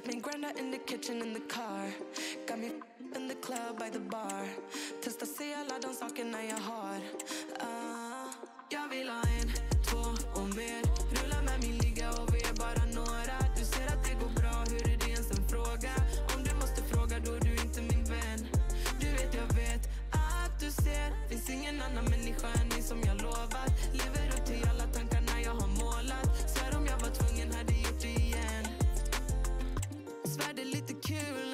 Let me grind out in the kitchen, in the car. Got me in the club, by the bar. Testa se alla de sakerna jag har. Jag vill ha en, två och mer. Rulla med min liga och vi är bara några. Du ser att det går bra, hur är det ens en fråga? Om du måste fråga då är du inte min vän. Du vet jag vet att du ser. Finns ingen annan människa än ni som jag lovat. Lever upp till alla tankarna jag har målat. Svär om jag var tvungen hade gjort det igen. Svär det är lite kul